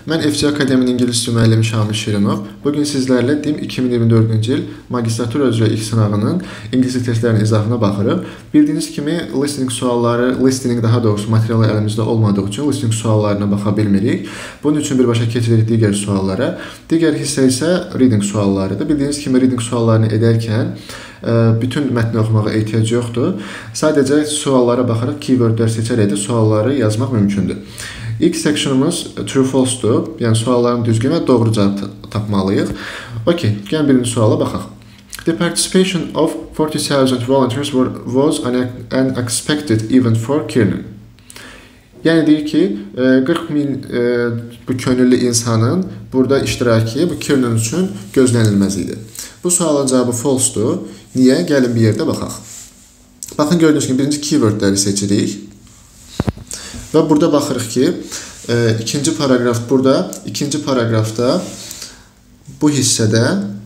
Mən FC Akademinin İngilis dili müəllimi Şamil Şirinov. Bugün sizlərlə DİM 2024-cü il magistratura üzrə ilk sınavının İngilis dili testlərinin izahına baxırıq. Bildiyiniz kimi listening daha doğrusu materialı əlimizdə olmadığı üçün listening suallarına baxa bilmirik. Bunun üçün birbaşa keçirik digər suallara. Digər hissə isə reading suallarıdır. Bildiyiniz kimi reading suallarını edərkən bütün mətni oxumağa ehtiyac yoxdur. Sadəcə suallara baxaraq keywordlər seçərək də sualları yazmaq mümkündür. İlk sectionumuz true-false'dur. Yəni sualların düzgün və doğru cavab tapmalıyıq. Okay, gəlin birinci suala baxaq. The participation of 40,000 volunteers was unexpected even for Kiernan. Yəni deyir ki, 40.000 bu könüllü insanın burada iştirakı bu Kiernan üçün gözlənilməz idi. Bu sualın cavabı false-dur. Niyə? Gəlin bir yerdə baxaq. Baxın, gördüyünüz kimi birinci keywordləri seçirik. Və burada baxırıq ki, ikinci paragraf burada, ikinci paragrafda bu hissədə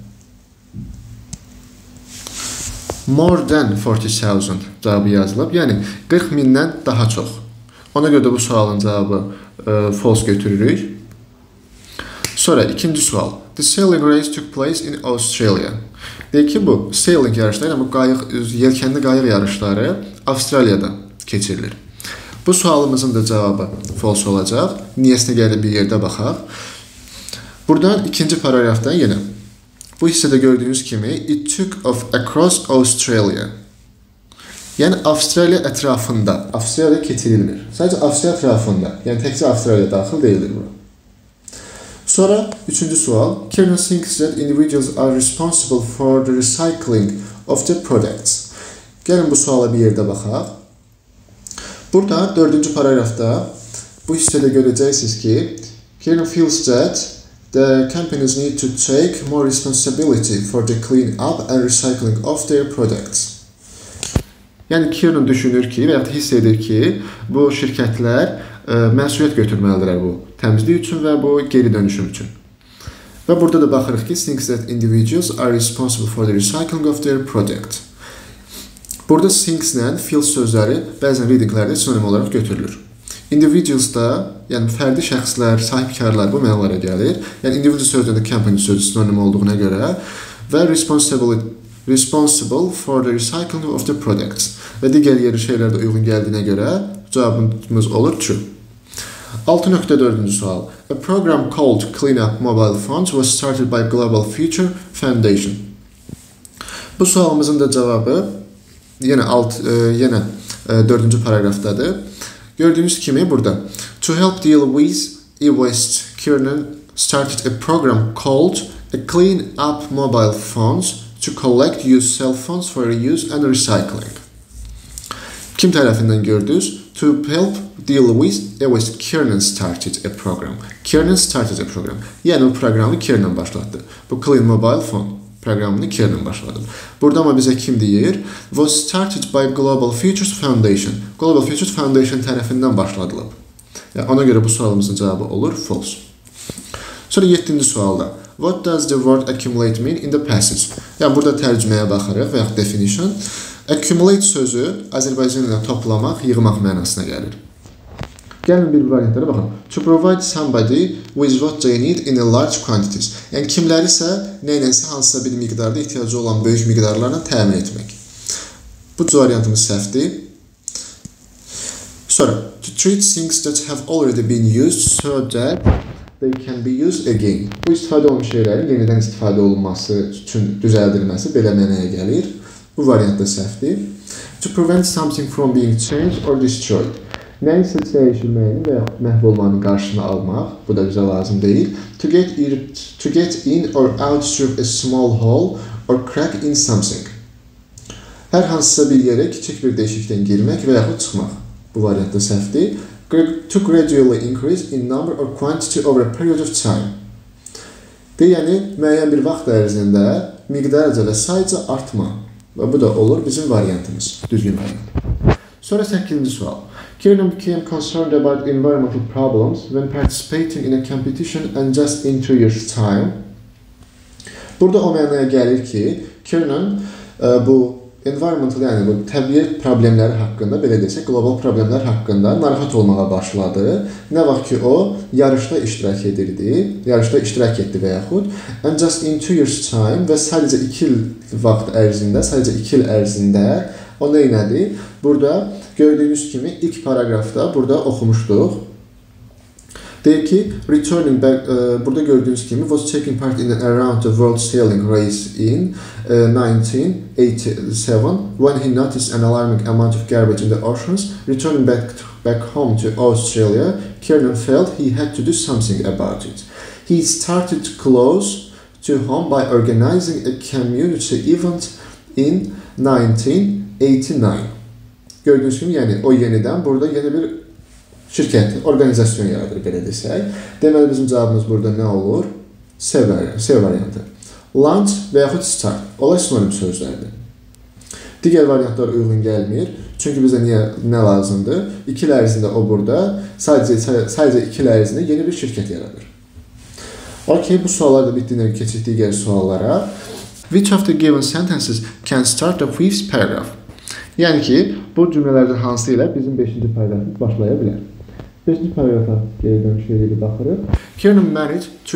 more than 40,000 cavabı yazılıb. Yəni 40.000-dən daha çox. Ona görə də bu sualın cavabı false götürürük. Sonra ikinci sual. The sailing race took place in Australia. Deyək ki, bu sailing yarışları, yəni bu yelkənli qayıq yarışları Avstraliyada keçirilir. Bu sualımızın da cavabı false olacaq. Niyəsinə gəlib bir yerdə baxaq. Buradan ikinci paragrafdan yenə. Bu hissədə gördüyünüz kimi it took off across Australia. Yəni Avstraliya ətrafında. Avstraliyada keçirilmir. Sadəcə Avstraliya ətrafında. Yəni təkcə Avstraliya daxil deyilir bura. Sonra üçüncü sual. Kiernan thinks that individuals are responsible for the recycling of the products. Gəlin bu suala bir yerdə baxaq. Burada dördüncü paragrafda bu hissədə görəcəksiniz ki, Kiernan feels that the companies need to take more responsibility for the clean up and recycling of their products. Yəni Kiernan düşünür ki, və ya hiss edir ki, bu şirkətlər məsuliyyət götürməlidirlər bu təmizlik üçün və bu geri dönüşüm üçün. Və burada da baxırıq ki, thinks that individuals are responsible for the recycling of their product. Burada thinks-lə feels sözləri bəzən readinglərdə sinonim olaraq götürülür. Individuals da, yəni fərdi şəxslər, sahibkarlar bu mənalara gəlir. Yəni individual sözündə company sözü sinonim olduğuna görə və responsible for the recycling of the products və digər yeri şeylərdə uyğun gəldiyinə görə cavabımız olur true. 6.4-cü sual. A program called Clean Up Mobile Phones was started by Global Future Foundation. Bu sualımızın da cavabı yenə 4-cü paragrafdadır. Gördüyünüz kimi burada to help deal with e-waste, Kiernan started a program called a Clean Up Mobile Phones to collect used cell phones for reuse and recycling. Kim tərəfindən gördünüz? To help deal with e-waste, Kiernan started a program. Kiernan started a program. Yəni bu proqramı Kiernan başlatdı. Bu Clean Mobile Phone proqramını Kiernan başladı. Burada ama bizə kim deyir? Was started by Global Futures Foundation. Global Futures Foundation tərəfindən başladılıb. Yəni ona görə bu sualımızın cavabı olur false. Sonra 7-ci sualda. What does the word accumulate mean in the passage? Yəni burada tərcüməyə baxırıq və ya definition. Accumulate sözü Azərbaycan ilə toplamaq, yığmaq mənasına gəlir. Gəlin bir variantlara baxın. To provide somebody with what they need in a large quantities. Yəni kimlərisə nəyləsə hansısa bir miqdarda ehtiyacı olan böyük miqdarlarla təmin etmək. Bu variantımız səhvdir. Sonra to treat things that have already been used so that they can be used again. Bu istifadə olunmuş şeylərin yenidən istifadə olunması üçün düzəldilməsi belə mənaya gəlir. Bu variant da səhvdir. To prevent something from being changed or destroyed. Nəyisə dəyişilməyinin və yaxud məhv olmanın qarşısını almaq, bu da bizə lazım deyil. To get in or out through a small hole or crack in something. Hər hansısa bir yerə kiçik bir deşikdən girmək və yaxud çıxmaq. Bu variant da səhvdir. To gradually increase in number or quantity over a period of time. Yəni, müəyyən bir vaxt ərzində miqdarca və sayca artma. Və bu da olur bizim variantımız, düzgün variant. Sonra 8-ci sual. Kiernan became concerned about environmental problems when participating in a competition and just in 2 years' time. Burada o mənaya gəlir ki, Kiernan bu environmental, yəni bu təbiət problemləri haqqında, belə desək, qlobal problemlər haqqında narahat olmağa başladı. Nə vaxt ki o yarışda iştirak etdi və yaxud and just in 2 years time və sadəcə 2 il vaxt ərzində, sadəcə 2 il ərzində o nə etdi? Burada gördüyünüz kimi ilk paragrafda burada oxumuşduq. Deyir ki, returning back, burada gördüyünüz kimi was taking part in and around the world sailing race in 1987 when he noticed an alarming amount of garbage in the oceans. Returning back home to Australia, Kiernan felt he had to do something about it. He started close to home by organizing a community event in 1989. Gördüyünüz kimi, yəni o yenidən burada yeni bir şirkət, organizasyon yaradır, belə desək. Deməli, bizim cavabımız burada nə olur? C variantı. Launch və yaxud start. Olay sinonim sözlərdir. Digər variantlar uyğun gəlmir. Çünki bizə nə lazımdır? 2 il ərzində o burada sadəcə 2 il ərzində yeni bir şirkət yaradır. Okay, bu suallar da bitdiyinə keçək digər suallara. Which of the given sentences can start the fifth paragraph? Yəni ki, bu cümlələrdən hansı ilə bizim 5-ci paragrafımız başlaya bilər. 5-ci paragrafa geri dönüş edib baxırıq. Kiernan managed to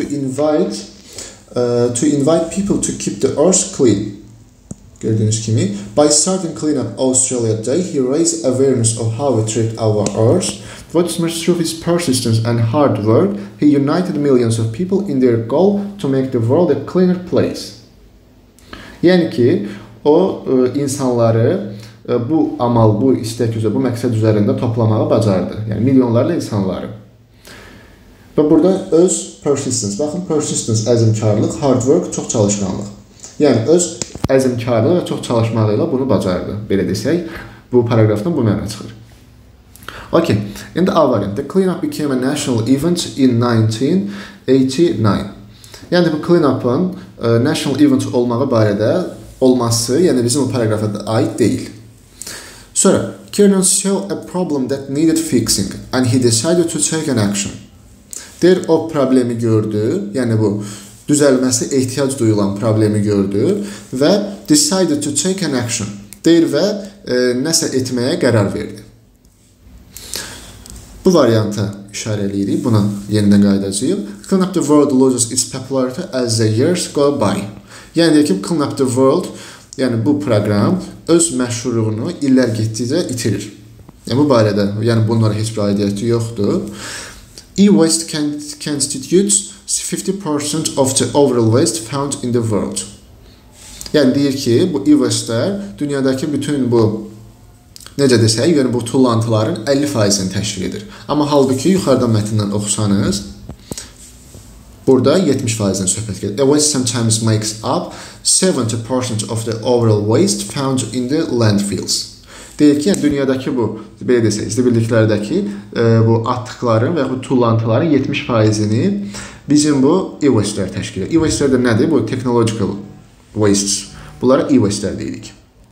invite people to keep the earth clean. Gördüyünüz kimi, by starting Clean Up Australia Day, he raised awareness of how we treat our earth. What's much through his persistence and hard work, he united millions of people in their goal to make the world a cleaner place. Yəni ki, o insanları bu amal, bu istək üzrə, bu məqsəd üzərində toplamağı bacardı. Yəni milyonlarla insanları. Və burada öz persistence, baxın, persistence əzmkarlıq, hard work, çox çalışqanlıq. Yəni öz əzmkarlığı və çox çalışmağı ilə bunu bacardı. Belə desək, bu paragrafdan bu məna çıxır. Okay, in the A variant, the cleanup became a national event in 1989. Yəni bu clean-up'ın national event olmağı barədə olması, yəni bizim bu paragrafa aid deyil. Sonra, Kiernan saw a problem that needed fixing and he decided to take an action. Deyir, o problemi gördü, yəni bu düzəlməsi ehtiyac duyulan problemi gördü və decided to take an action. Deyir və nəsə etməyə qərar verdi. Bu varianta işarə edirik, buna yenidən qayıdacağıq. Clean Up the World loses its popularity as the years go by. Yəni deyək ki, Clean Up the World, yəni bu proqram öz məşhurluğunu illər getdikcə itirir. Yəni bu barədə, yəni bunlara heç bir aidiyyəti yoxdur. E-waste constitutes 50% of the overall waste found in the world. Yəni deyir ki, bu e-waste'lər dünyadakı bütün bu, necə desək, yəni bu tullantıların 50%-ni təşkil edir. Amma halbuki yuxarıdan mətndən oxusanız, burada 70%-dən söhbət gedir. A waste sometimes makes up 70% of the overall waste found in the landfills. Deyir ki, yəni dünyadakı bu, belə desək, bildiklərdəki bu atıqların və yaxud tullantıların 70%-ni bizim bu e-waste'lər təşkil edir. E-waste'lər də nədir? Bu technological wastes. Bunlara e-waste'lər deyirik.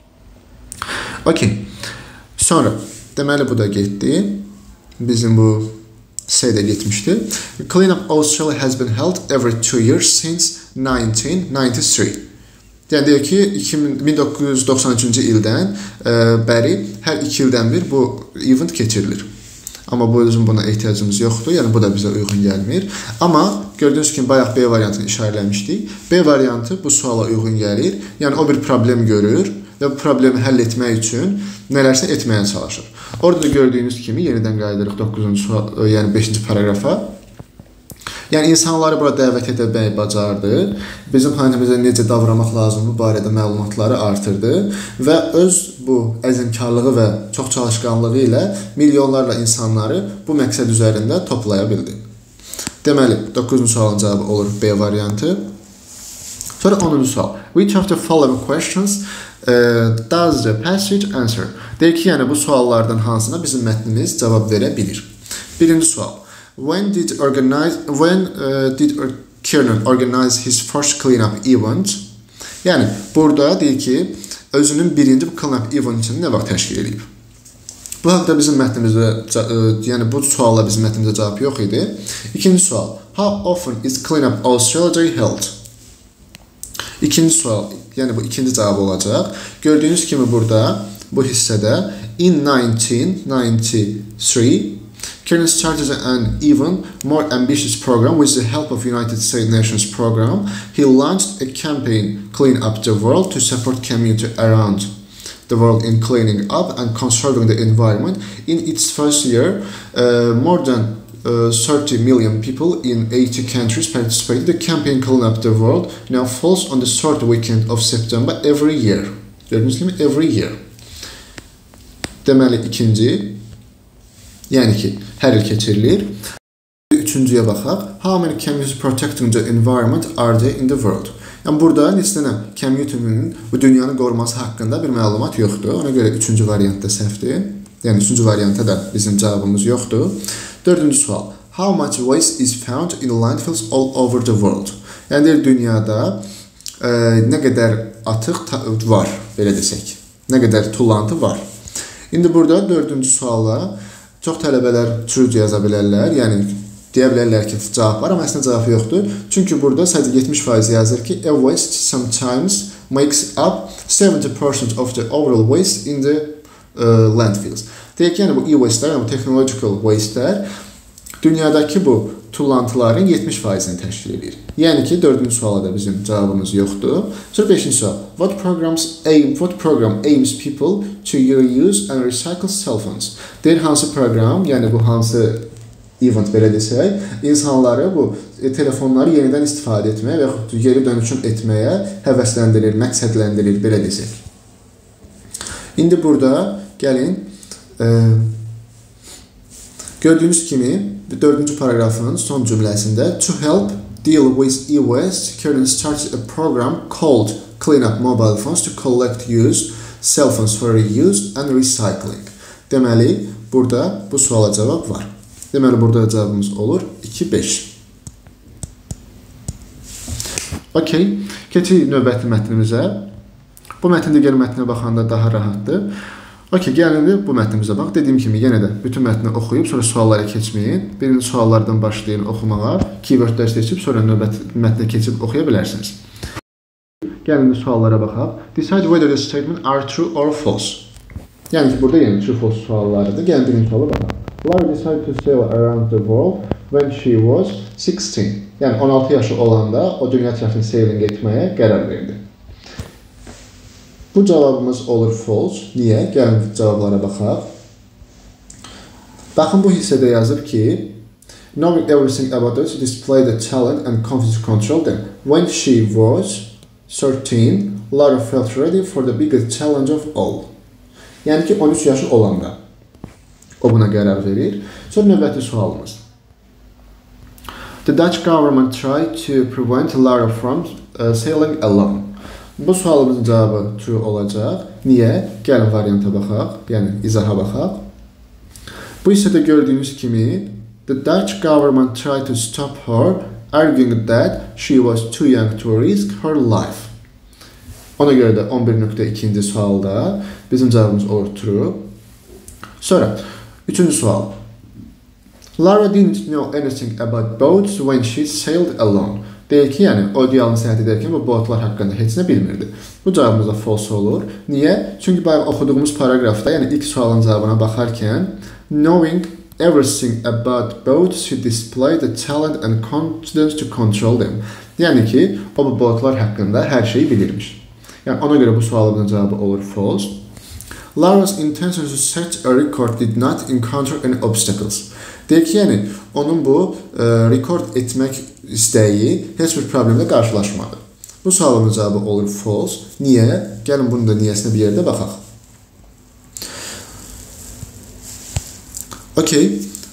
Okay. Sonra, deməli bu da getdi. Bizim bu C-də getmişdi. Clean Up Australia has been held every 2 years since 1993. Yəni deyək ki, 1993-cü ildən bəri hər 2 ildən bir bu event keçirilir. Amma bu özün buna ehtiyacımız yoxdur, yəni bu da bizə uyğun gəlmir. Amma gördüyünüz kimi bayaq B variantını işarələmişdik. B variantı bu suala uyğun gəlir. Yəni o bir problem görür və bu problemi həll etmək üçün nələrsə etməyə çalışır. Orada da gördüyünüz kimi yenidən qayıdırıq 9-cu sual, yəni 5-ci paragrafa. Yəni insanları bura dəvət etməyi bacardı. Bizim planetimizdə necə davranmaq lazım bu barədə məlumatları artırdı və öz bu əzmkarlığı və çox çalışqanlığı ilə milyonlarla insanları bu məqsəd üzərində toplaya bildi. Deməli, 9-cu sualın cavabı olur B variantı. Sonra 10-cu sual. Which of the following questions does the passage answer? Deyir ki, yəni bu suallardan hansına bizim mətnimiz cavab verə bilir. Birinci sual. When did Kiernan organize his first clean-up event? Yəni, burada deyir ki, özünün birinci clean-up eventini nə vaxt təşkil edib? Bu haqda bizim mətnimizdə, yəni bu sualla bizim mətnimizdə cavab yox idi. İkinci sual. How often is Clean Up Australia Day held? İkinci sual, yəni bu ikinci cavab olacaq. Gördüyünüz kimi burada, bu hissədə in 1993, Karen started an even more ambitious program with the help of United Nations program. He launched a campaign, Clean Up the World, to support community around the world in cleaning up and conserving the environment. In its first year, more than 30 million people in 80 countries participated. The campaign Clean Up the World now falls on the third weekend of September every year. Gördüğünüz gibi every year. Deməli ikinci, yəni ki, hər il keçirilir. Üçüncüyə baxaq. How many communities protecting the environment are there in the world? Yəni burada neçə dənə community'nin bu dünyanı qoruması haqqında bir məlumat yoxdur. Ona görə üçüncü variant da səhvdir. Yəni üçüncü varianta da bizim cavabımız yoxdur. Dördüncü sual. How much waste is found in landfills all over the world? Yəni dünyada nə qədər atıq var, belə desək. Nə qədər tullantı var. İndi burada dördüncü suala çox tələbələr true yaza bilərlər. Yəni deyə bilərlər ki, cavab var, amma əslində cavab yoxdur. Çünki burada sadəcə 70% yazır ki, a waste sometimes makes up 70% of the overall waste in the landfills. Deyək ki, yəni bu e-waste'lər, yəni bu technological waste'lər dünyadakı bu tullantıların 70%-ni təşkil edir. Yəni ki, dördüncü suala da bizim cavabımız yoxdur. Sonra beşinci sual. What program aims people to reuse and recycle cell phones? Deyir, hansı proqram, yəni bu hansı event belə desək, insanları bu telefonları yenidən istifadə etməyə və yaxud geri dönüşüm etməyə həvəsləndirir, məqsədləndirir, belə desək. İndi burada gəlin, gördüyünüz kimi, dördüncü paragrafın son cümləsində to help deal with e-waste, Karen started a program called Clean Up Mobile Phones to collect used cell phones for reuse and recycling. Deməli, burada bu suala cavab var. Deməli, burada cavabımız olur 2-5. Okey, keçək növbəti mətnimizə. Bu mətn digər mətnə baxanda daha rahatdır. Okey, gəlin bu mətnimizə bax. Dediyim kimi, yenə də bütün mətni oxuyub, sonra suallara keçməyin. Birinci suallardan başlayın oxumağa. Keywordlər seçib, sonra növbəti mətnə keçib oxuya bilərsiniz. Gəlin suallara baxaq. Decide whether the statement are true or false. Yəni ki, burada yəni true-false suallarıdır. Gəlin birinci suala baxaq. Lara decided to sail around the world when she was 16. Yəni 16 yaşı olanda o dünya ətrafını sailing etməyə qərar verdi. Bu cavabımız olur false. Niyə? Gəlin cavablara baxaq. Baxın bu hissədə yazıb ki, knowing everything about her to display the talent and confidence to control them. When she was 13, Lara felt ready for the biggest challenge of all. Yəni ki, 13 yaşı olanda o buna qərar verir. Sonra növbəti sualımız. The Dutch government tried to prevent Lara from sailing alone. Bu sualımızın cavabı true olacaq. Niyə? Gəlin varianta baxaq, yəni izaha baxaq. Bu hissədə gördüyünüz kimi, the Dutch government tried to stop her, arguing that she was too young to risk her life. Ona görə də 11.2-ci sualda bizim cavabımız olur true. Sonra, üçüncü sual. Lara didn't know anything about boats when she sailed alone. Deyir ki, yəni o diyalını səyahət edərkən bu boatlar haqqında heç nə bilmirdi. Bu cavabımız da false olur. Niyə? Çünki bayaq oxuduğumuz paragrafda, yəni ilk sualın cavabına baxarkən, knowing everything about boats should display the talent and confidence to control them. Yəni ki, o bu boatlar haqqında hər şeyi bilirmiş. Yəni ona görə bu sualımızın cavabı olur false. Lara's intention to set a record did not encounter any obstacles. Deyir ki, yəni onun bu rekord etmək istəyi heç bir problemlə qarşılaşmadı. Bu sualımın cavabı olur false. Niyə? Gəlin bunun da niyəsinə bir yerdə baxaq. Okey.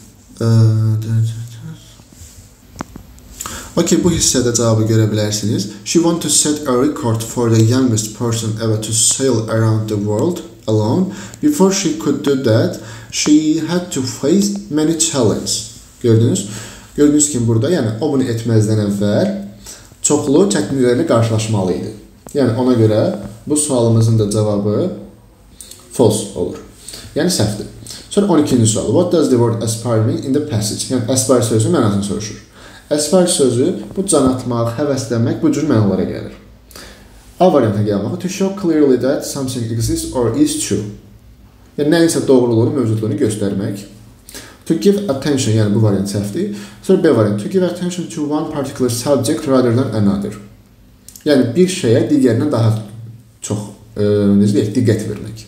Okey, bu hissədə cavabı görə bilərsiniz. She wanted to set a record for the youngest person ever to sail around the world alone. Before she could do that, she had to face many challenges. Gördünüz? Gördüyünüz kimi burada, yəni o bunu etməzdən əvvəl çoxlu çətinliklərlə qarşılaşmalı idi. Yəni ona görə bu sualımızın da cavabı false olur. Yəni səhvdir. Sonra 12-ci sual. What does the word aspire mean in the passage? Yəni aspire sözü mənasını soruşur. Aspire sözü bu can atmaq, həvəslənmək bu cür mənalara gəlir. A variantına gəlməli. To show clearly that something exists or is true. Yəni nəyisə doğruluğunu, mövcudluğunu göstərmək. To give attention, yəni bu variant səhvdir. Sonra B variant. To give attention to one particular subject rather than another. Yəni bir şeyə digərindən daha çox diqqət vermək.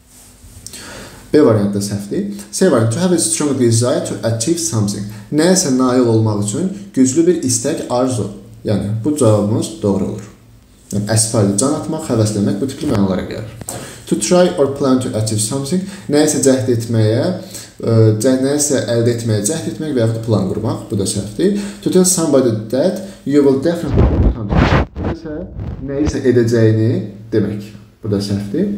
B variantı da səhvdir. C variant. To have a strong desire to achieve something. Nəyəsə nail olmaq üçün güclü bir istək, arzu. Yəni bu cavabımız doğru olur. Yəni əsfaldə can atmaq, həvəslənmək bu tipli mənalara gəlir. To try or plan to achieve something. Nəyəsə cəhd etməyə, nəyəsə əldə etməyə cəhd etmək və yaxud plan qurmaq. Bu da səhvdir. To tell somebody that you will definitely do something. Nəyisə edəcəyini demək. Bu da səhvdir.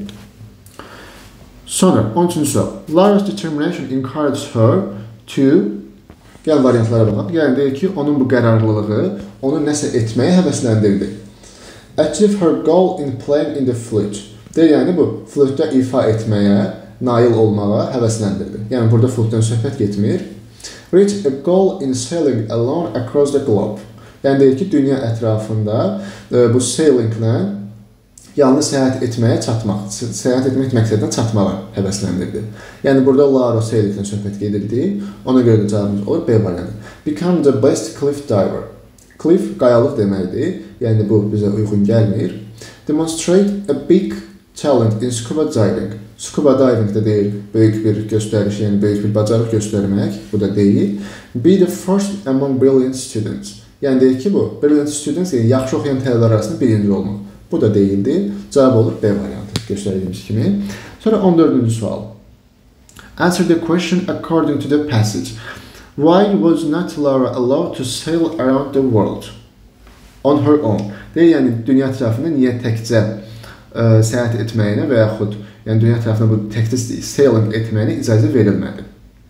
Sonra 13-cü sual. Laura's determination encouraged her to... Gəl variantlara baxaq. Yəni deyir ki, onun bu qərarlılığı onu nəsə etməyə həvəsləndirdi. Achieve her goal in playing in the flute. Deyir, yəni bu flütdə ifa etməyə, nail olmağa həvəsləndirdi. Yəni burada flütdən söhbət getmir. Reach a goal in sailing alone across the globe. Yəni deyir ki, dünya ətrafında bu sailinglə yalnız səyahət etməyə çatmaq, səyahət etmək məqsədinə çatmağa həvəsləndirdi. Yəni burada Laura sailinglə söhbət gedirdi. Ona görə də cavabımız olur B variantı. Become the best cliff diver. Cliff qayalıq deməkdir. Yəni bu bizə uyğun gəlmir. Demonstrate a big talent in scuba diving. Scuba diving də deyil, böyük bir göstəriş, yəni böyük bir bacarıq göstərmək. Bu da deyil. Be the first among brilliant students. Yəni deyir ki, bu brilliant students, yəni yaxşı oxuyan tələbələr arasında birinci olmaq. Bu da deyildi. Cavab olur B variantı, göstərdiyimiz kimi. Sonra 14-cü sual. Answer the question according to the passage. Why was not Laura allowed to sail around the world on her own? Deyir, yəni dünya ətrafında niyə təkcə səyahət etməyinə və yaxud yəni dünya ətrafında bu təkcə sailing etməyinə icazə verilmədi.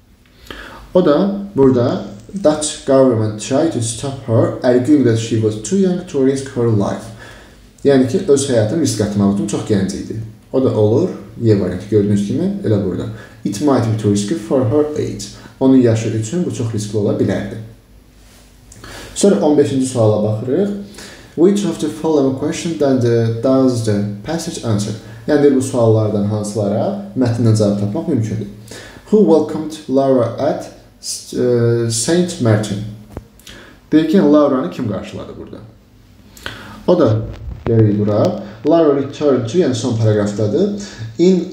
O da burada Dutch government tried to stop her, arguing that she was too young to risk her life. Yəni ki, öz həyatını risk atmaq üçün çox gənc idi. O da olur, Y variantı gördüyünüz kimi, elə burada. It might be too risky for her age. Onun yaşı üçün bu çox riskli ola bilərdi. Sonra 15-ci suala baxırıq. Which of the following question does the passage answer? Yəni bu suallardan hansılara mətndən cavab tapmaq mümkündür. Who welcomed Laura at Saint Martin? Deyir ki, Laura'nı kim qarşıladı burada? O da gəlir bura. Laura returned to, yəni son paragrafdadır. In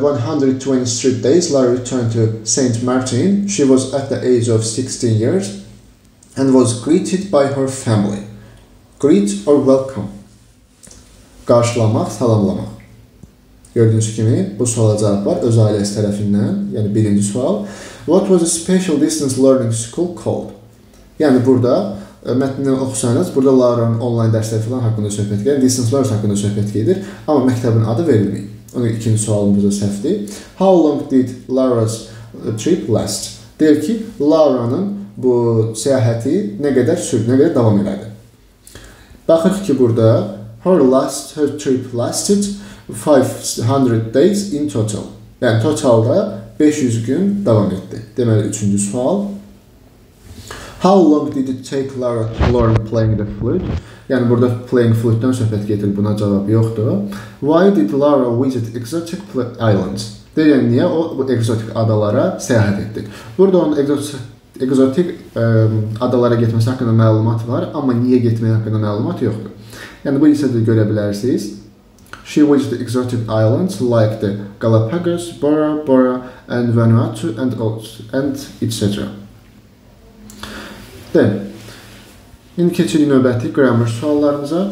123 days, Laura returned to Saint Martin. She was at the age of 16 years and was greeted by her family. Greet or welcome. Qarşılamaq, salamlamaq. Gördüyünüz kimi bu suala cavab var öz ailəsi tərəfindən. Yəni birinci sual. What was a special distance learning school called? Yəni burada mətnindən oxusanız, burada Laura'nın online dərsləri falan haqqında söhbət gedir, distance learning haqqında söhbət gedir, amma məktəbin adı verilməyib. Onun ikinci sualımız da səhvdir. How long did Laura's trip last? Deyir ki, Laura'nın bu səyahəti nə qədər sürdü, nə qədər davam elədi. Baxırıq ki, burada her trip lasted 500 days in total. Yəni totalda 500 gün davam etdi. Deməli, üçüncü sual. How long did it take Laura to learn playing the flute? Yəni burada playing flute-dən söhbət getir, buna cavab yoxdur. Why did Laura visit exotic islands? Deyir, yəni niyə o bu ekzotik adalara səyahət etdi? Burada onun ekzotik adalara getməsi haqqında məlumat var, amma niyə getməyi haqqında məlumat yoxdur. Yəni bu isə də görə bilərsiniz. She visited exotic islands like the Galapagos, Bora Bora and Vanuatu and etc. İndi keçirik növbəti grammar suallarımıza.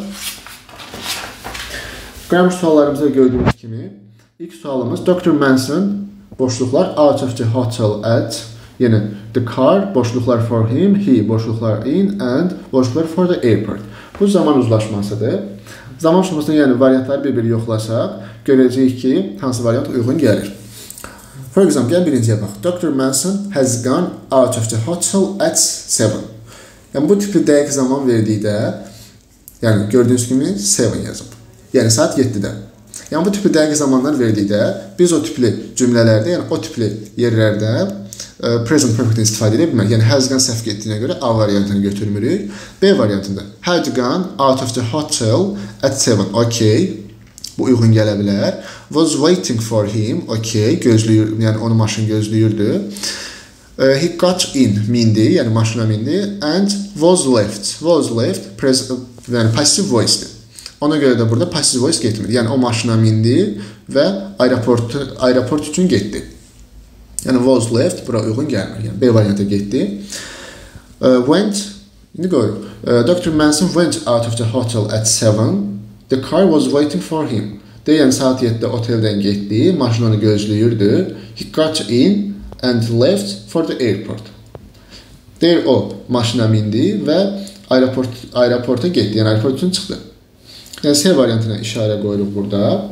Grammar suallarımızda gördüyünüz kimi ilk sualımız Dr. Manson boşluqlar out of the hotel at, yəni the car boşluqlar for him, he boşluqlar in and boşluqlar for the airport. Bu zaman uzlaşmasıdır. Zaman uzlaşmasında yəni variantları bir-biri yoxlasaq görəcəyik ki, hansı variant uyğun gəlir. For example, gəlin birinciyə bax. Dr. Manson has gone out of the hotel at 7. Yəni bu tipli dəqiq zaman verdikdə, yəni gördüyünüz kimi 7 yazıb. Yəni saat 7-də. Yəni bu tipli dəqiq zamanlar verdikdə biz o tipli cümlələrdə, yəni o tipli yerlərdə present perfect-dən istifadə edə bilmərik. Yəni has gone səhv getdiyinə görə A variantını götürmürük. B variantında had gone out of the hotel at 7. Okay. Bu uyğun gələ bilər. Was waiting for him. Okay. Gözləyir, yəni onu maşın gözləyirdi. He got in, mindi, yəni maşına mindi. And was left. Was left, yəni passive voice-dir. Ona görə də burada passive voice getmir. Yəni o maşına mindi və aeroport üçün getdi. Yəni was left bura uyğun gəlmir. Yəni B variantı getdi. Went, indi görürük. Dr. Manson went out of the hotel at 7. The car was waiting for him. Yəni saat 7-də oteldən getdi, maşın onu gözləyirdi. He got in and left for the airport. Deyir o maşına mindi və aeroporta getdi. Yəni aeroport üçün çıxdı. Yəni C variantına işarə qoyuruq burada.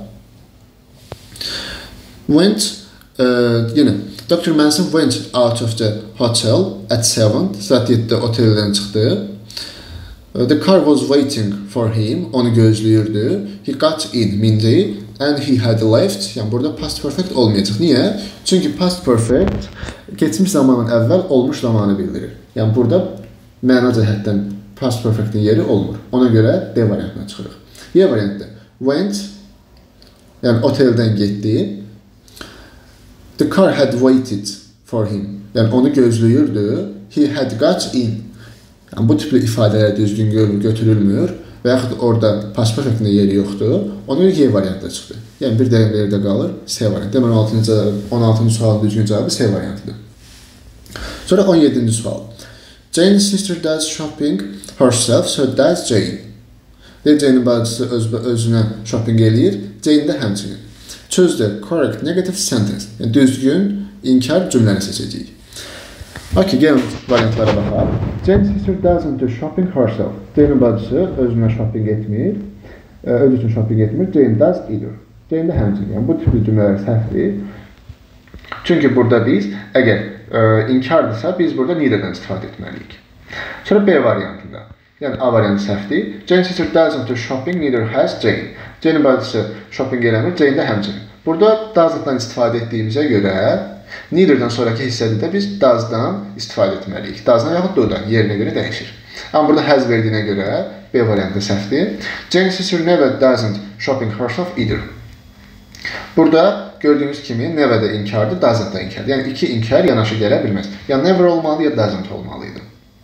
Went, yenə Dr. Manson went out of the hotel at 7. Saat 7-də oteldən çıxdı. The car was waiting for him. Onu gözləyirdi. He got in, mindi. And he had left. Yəni burada past perfect olmayacaq. Niyə? Çünki past perfect keçmiş zamanın əvvəl olmuş zamanı bildirir. Yəni burada məna cəhətdən past perfectin yeri olmur. Ona görə D variantına çıxırıq. Y variantda went, yəni oteldən getdi. The car had waited for him. Yəni onu gözləyirdi. He had got in. Yəni bu tipli ifadələr düzgün götürülmür və yaxud orada past perfectində yeri yoxdur. Ona görə Y variantda çıxdı. Yəni bir dəqiqə yerdə qalır C variantı. Deməli 16-cı sualın düzgün cavabı C variantıdır. Sonra 17-ci sual. Jane's sister does shopping herself, so does Jane. Jane'in bacısı özünə shopping eləyir, Jane də həmçinin. Çözdür, correct negative sentence. Yəni düzgün inkar cümləni seçəcəyik. Okay, gəlin variantlara baxaq. Jane's sister doesn't do shopping herself. Jane'in bacısı özünə shopping etmir, öz üçün shopping etmir, Jane does either. Jane də həmçinin. Yəni bu tipli cümlələr səhvdir. Çünki burada biz, əgər inkardırsa, biz burada neither'dan istifadə etməliyik. Sonra B variantında. Yəni A variantı səhvdir. Jane's sister doesn't do shopping, neither has Jane. Jane'in bacısı shopping eləmir, Jane də həmçinin. Burada doesn't-dan istifadə etdiyimizə görə neither-dan sonraki hissədə də biz does-dan istifadə etməliyik. Does-dan yaxud do-dan yerinə görə dəyişir. Amma burada has verdiyinə görə B variantı səhvdir. Jane's sister never doesn't shopping herself either. Burada gördüyünüz kimi never də inkardır, doesn't da inkardır. Yəni iki inkar yanaşı gələ bilməz. Ya never olmalı, ya doesn't olmalıydı.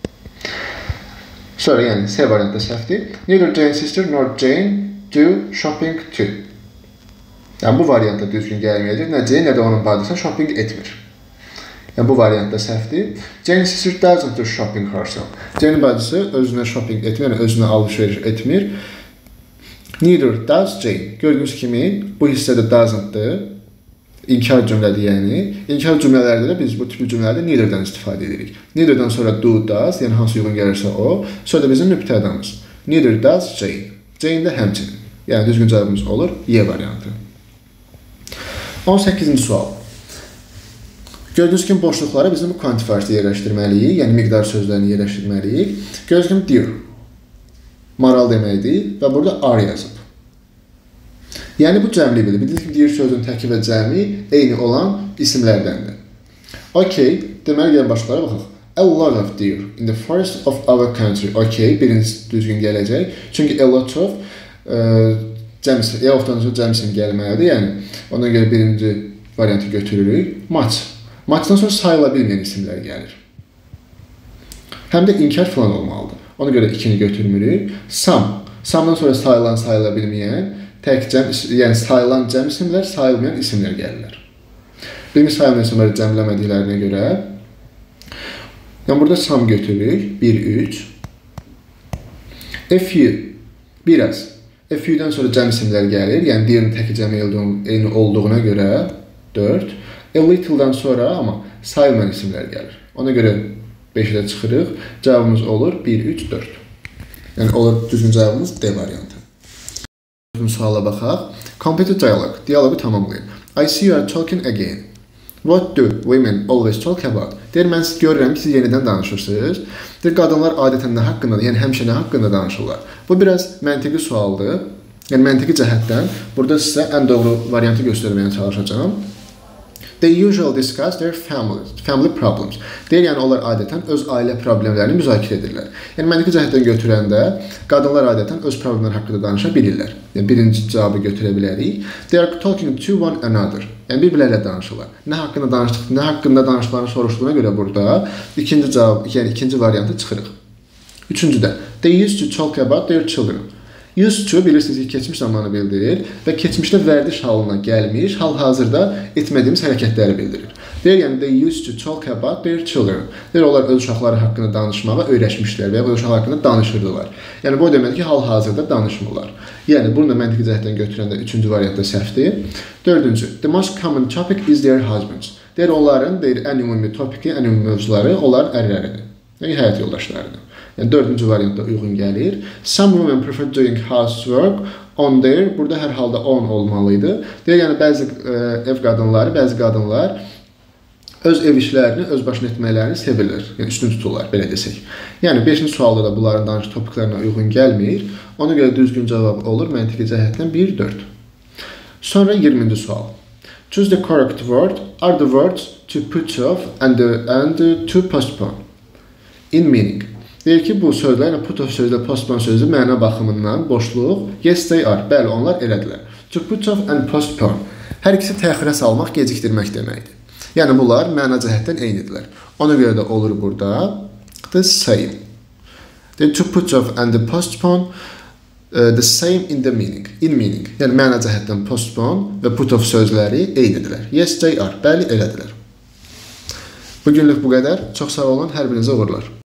Sonra yəni C variantı səhvdir. Neither Jane's sister nor Jane do shopping too. Yəni bu variantda düzgün gəlməyəcək. Nə Jane, nə də onun bacısı shopping etmir. Yəni bu variantda səhvdir. Jane's sister doesn't do shopping herself. Jane'in bacısı özünə shopping etmir, yəni özünə alış-veriş etmir. Neither does Jane. Gördüyünüz kimi bu hissədə doesn't-dır. İnkar cümlədir yəni. İnkar cümlələrdə də biz bu tipli cümlələrdə neither-dən istifadə edirik. Neither-dən sonra do, does, yəni hansı uyğun gəlirsə o. Sonra da bizim mübtədamız. Neither does Jane. Jane də həmçinin. Yəni düzgün cavabımız olur Y variantı. 18-ci sual. Gördüyünüz kimi boşluqlara bizim bu kvantifarisi yerləşdirməliyik. Yəni miqdar sözlərini yerləşdirməliyik. Gördüyünüz kimi dear. Maral deməkdir və burada are yazıb. Yəni bu cəmli bilir. Bildiyiniz kimi dear sözün təki və cəmi eyni olan isimlərdəndir. Okay, deməli gəlin başlara baxaq. A lot of deer in the forest of our country. Okay, birinci düzgün gələcək. Çünki a lot of cəmsi, ofdan sonra cəmsin gəlməlidir. Yəni ona görə birinci variantı götürürük. Much. Muchdan sonra sayıla bilməyən isimlər gəlir. Həm də inkar falan olmalıdır. Ona görə ikini götürmürük. Some. Some'dan sonra sayılan, sayıla bilməyən, tək cəm, yəni sayılan cəm isimlər, sayılmayan isimlər gəlirlər. Birinci sayılmayan isimləri cəmləmədiklərinə görə yəni burada some götürürük. 1, 3. A few. Biraz. A few-dən sonra cəm isimlər gəlir. Yəni diğerinin təki cəmi eyni olduğuna görə 4. A little-dan sonra amma sayılmayan isimlər gəlir. Ona görə 5-də çıxırıq. Cavabımız olur 1, 3, 4. Yəni olur düzgün cavabımız D variantı. Suala baxaq. Complete dialogue. Dialoqu tamamlayın. I see you are talking again. What do women always talk about? Deyir, mən siz görürəm ki, siz yenidən danışırsınız. Deyir, qadınlar adətən nə haqqında, yəni həmişə nə haqqında danışırlar. Bu biraz məntiqi sualdır. Yəni məntiqi cəhətdən burada sizə ən doğru variantı göstərməyə çalışacağım. They usually discuss their family problems. Deyir, yəni onlar adətən öz ailə problemlərini müzakirə edirlər. Yəni məntiqi cəhətdən götürəndə qadınlar adətən öz problemləri haqqında danışa bilirlər. Yəni birinci cavabı götürə bilərik. They are talking to one another. Yəni bir-birlərlə danışırlar. Nə haqqında danışıqlarını soruşduğuna görə burada ikinci cavab, yəni ikinci variantı çıxırıq. Üçüncüdə, they used to talk about their children. Used to bilirsiniz ki, keçmiş zamanı bildirir və keçmişdə vərdiş halına gəlmiş, hal-hazırda etmədiyimiz hərəkətləri bildirir. Deyir, yəni they used to talk about their children. Deyir, onlar öz uşaqları haqqında danışmağa öyrəşmişlər və ya öz uşaqları haqqında danışırdılar. Yəni bu demək ki, hal-hazırda danışmırlar. Yəni bunu da məntiqi cəhətdən götürəndə üçüncü variantda səhvdir. Dördüncü, the most common topic is their husbands. Deyir, onların ən ümumi topiki, ən ümumi mövzuları onlar ərləridir. Yəni həyat yoldaşlarıdır. Yəni dördüncü variantda uyğun gəlir. Some women prefer doing housework on their, burada hər halda on olmalıydı. Deyir, yəni bəzi ev qadınları, bəzi qadınlar öz ev işlərini öz başına etməklərini sevirlər. Yəni üstün tuturlar, belə desək. Yəni 5-ci sualda da bunların danış topiklərinə uyğun gəlmir. Ona görə düzgün cavab olur məntiqi cəhətdən 1-4. Sonra 20-ci sual. Choose the correct word are the words to put off and to postpone in meaning. Deyir ki, bu sözlər, yəni put off sözlə postpone sözü məna baxımından boşluq, yes they are, bəli onlar elədilər. To put off and postpone. Hər ikisi təxirə salmaq, gecikdirmək deməkdir. Yəni bunlar məna cəhətdən eynidirlər. Ona görə də olur burada the same. Deyir, to put off and postpone the same in the meaning. In meaning. Yəni məna cəhətdən postpone və put off sözləri eynidirlər. Yes they are, bəli elədilər. Bugünlük bu qədər. Çox sağ olun, hər birinizə uğurlar.